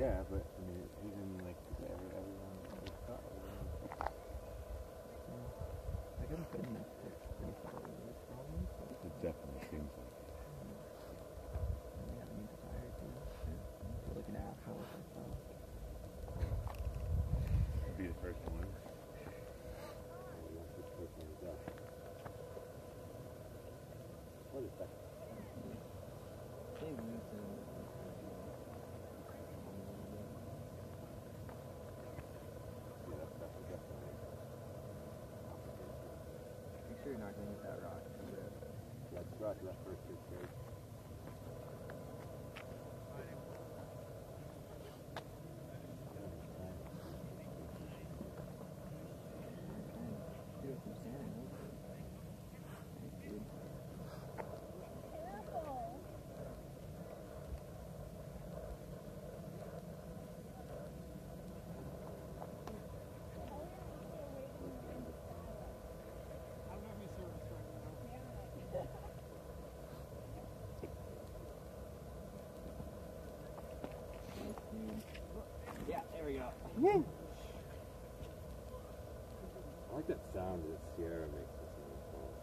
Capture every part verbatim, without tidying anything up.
Yeah, but I mean, even like every, everyone was caught. I haven't been that pretty far away from them, so It definitely seems like it. and they have any desire to, to feel like an asshole or something. Be the first one. What is that? They need to. Yeah, that's definitely definitely. Make sure you're not going to hit that rock. That's rock, that first is great. Do it from standing over. Thanks, dude. Yeah, there we go. Woo! I like that sound that Sierra makes this when it falls.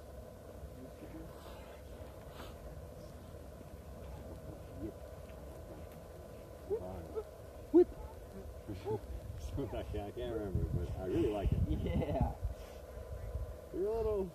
Whip! Whip! I can't, I can't remember, but I really like it. Yeah. You're a little...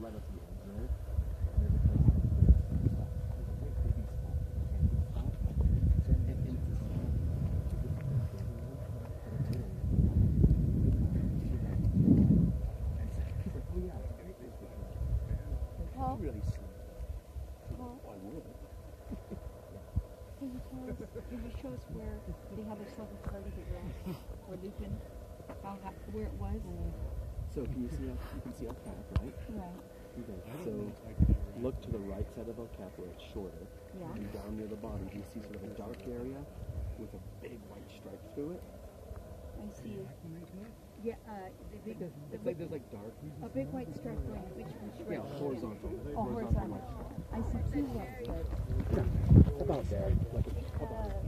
right up to the edge there. And there's a place like this. There's a big baby spot, like a camping spot. And, and it's a small, it's a good place to go. But it's really, see that? And it's like, he's like, oh yeah, it's a great place to go. Paul? It's really slim. Paul? Oh, I would. Can you tell us, can you show us where the other side part of it was? Where Lupin found out where it was? So can you see El, you can see El Cap, right? Right. Okay. So look to the right side of El Cap where it's shorter. Yeah. And down near the bottom, you see sort of a dark area with a big white stripe through it. I see. Yeah, uh, the big, the It's big, like there's like dark. a big white stripe going, which which Yeah, direction? horizontal. Oh, horizontal. I see two white stripes. Yeah, about there. Like a, Uh,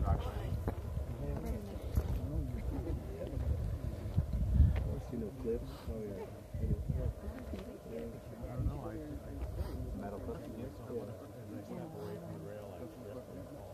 see no cliffs. Oh yeah. I don't know. I, I metal clips against someone and they step away from the rail. I suggest they fall.